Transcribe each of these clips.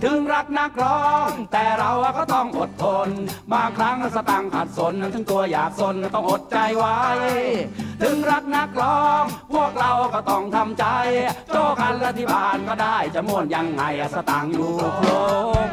ถึงรักนักร้องแต่เราก็ต้องอดทนบางครั้งสตังค์ขาดสนถึงตัวอยากสนต้องอดใจไว้ถึงรักนักร้องพวกเราก็ต้องทำใจโจกันและที่บ้านก็ได้จะม่วนยังไงสตังค์อยู่ครบ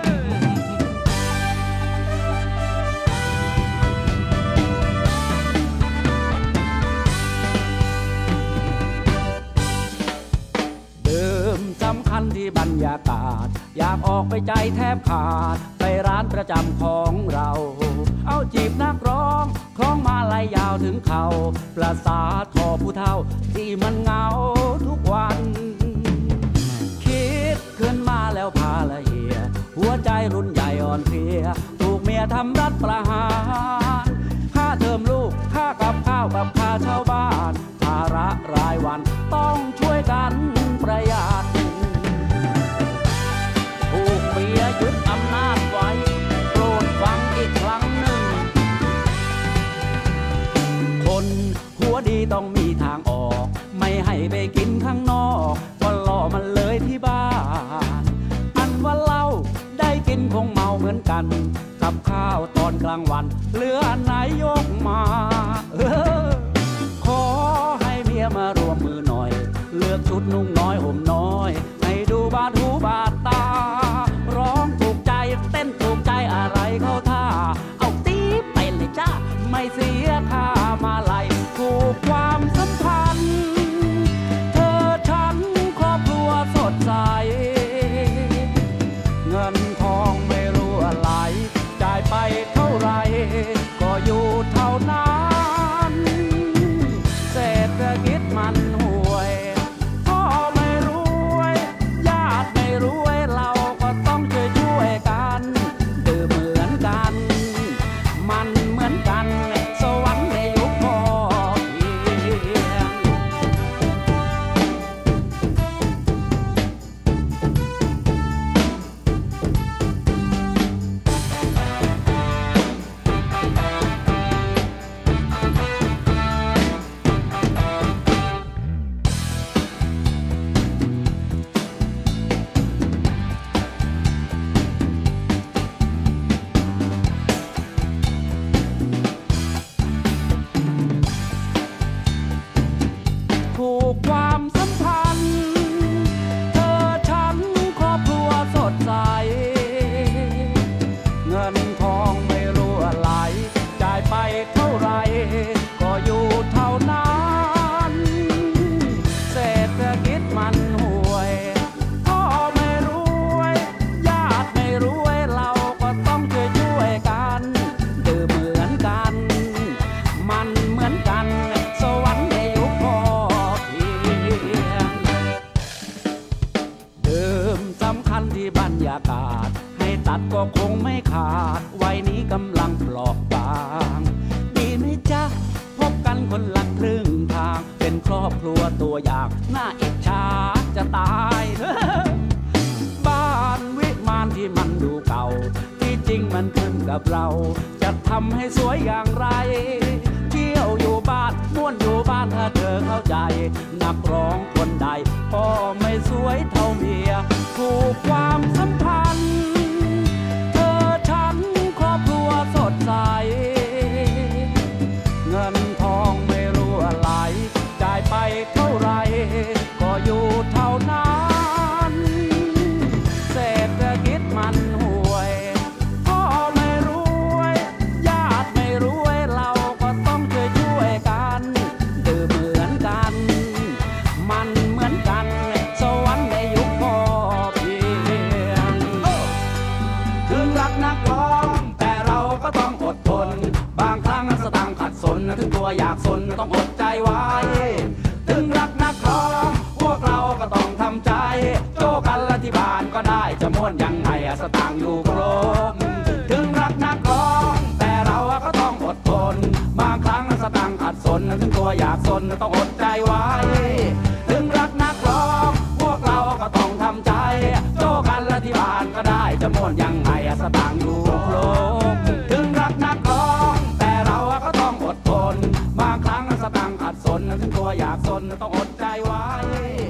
สำคัญที่บรรยากาศอยากออกไปใจแทบขาดไปร้านประจำของเราเอาจีบนักร้องคล้องมาลายยาวถึงเขาประสาทคอผู้เฒ่าที่มันเหงาทุกวันคิดขึ้นมาแล้วพาละเหียหัวใจรุ่นใหญ่อ่อนเพลียถูกเมียทำรัฐประหารค่าเทอมลูกค่ากับข้าวกับค่าเช่าบ้านภาระรายวันต้องช่วยกันประหยัดถูกเมียยึดอำนาจไว้โปรดฟังอีกครั้งหนึ่งคนหัวดีต้องมีทางออกไม่ให้ไปกินข้างนอกก็ล่อมันเลยที่บ้านอันว่าเหล้าได้กินคงเมาเหมือนกันกับข้าวตอนกลางวันเหลืออันไหนยกมาขอให้เมียมารวมมือหน่อยเลือกชุดนุ่งน้อยห่มน้อยให้ดูบาดหูบาดตาร้องถูกใจเต้นถูกใจอะไรเข้าท่าเอาตีไปเลยจ้าไม่เสียค่ามาลัยถูกความสัมพันธ์เธอฉันครอบครัวสดใสเงินทองไม่รั่วไหลจ่ายไปเท่าไรก็อยู่เท่านั้นเศรษฐกิจมันห่วยพ่อไม่รวยญาติไม่รวยเราก็ต้องช่วยกันดื่มเหมือนกันมันเหมือนกันสวรรค์ในยุคพอเพียงผูกความสัมพันธ์เธอฉันครอบครัวสดใสเงินทองไม่รั่วไหลจ่ายไปเท่าไรก็อยู่เท่านั้นเศรษฐกิจมันห่วยพ่อไม่รวยญาติไม่รวยเราก็ต้องช่วยกันดื่มเหมือนกันมันเหมือนกันสวรรค์ในยุคพอสำคัญที่บรรยากาศให้ตัดก็คงไม่ขาดวัยนี้กำลังเปราะบางดีไหมจ๊ะพบกันคนละครึ่งทางเป็นครอบครัวตัวอย่างน่าอิจฉาจะตายบ้านวิมานที่มันดูเก่าที่จริงมันขึ้นกับเราจะทำให้สวยอย่างไรเที่ยวอยู่บ้านม่วนอยู่บ้านถ้าเธอเข้าใจนักร้องคนใดก็ไม่สวยเท่าเมียผูกความสัมพันธ์เธอฉันครอบครัวสดใสเงินทองไม่รั่วไหลจ่ายไปเท่าไรก็อยู่เท่านั้นเศรษฐกิจมันห่วยพ่อไม่รวยญาติไม่รวยเราก็ต้องช่วยกันดื่มเหมือนกันมันเหมือนกันสวรรค์ในยุคพอเพียงถึงรักนักร้องแต่เราก็ต้องอดทนบางครั้งสตังค์ขัดสนถึงตัวอยากสนต้องอดใจไว้ถึงรักนักร้องพวกเราก็ต้องทำใจโจกันและที่บ้านก็ได้จะม่วนยังไงสตังค์อยู่ครบถึงรักนักร้องแต่เราก็ต้องอดทนบางครั้งสตังค์ขัดสนถึงตัวอยากสนต้องอดใจไว้ถึงรักนักร้องพวกเราก็ต้องทำใจโจกันและที่บ้านก็ได้จะม่วนยังไงสตังค์อยู่ครบถึงรักนักร้องแต่เราก็ต้องอดทนบางครั้งสตังค์ขัดสนถึงตัวอยากสนต้องอดใจไว้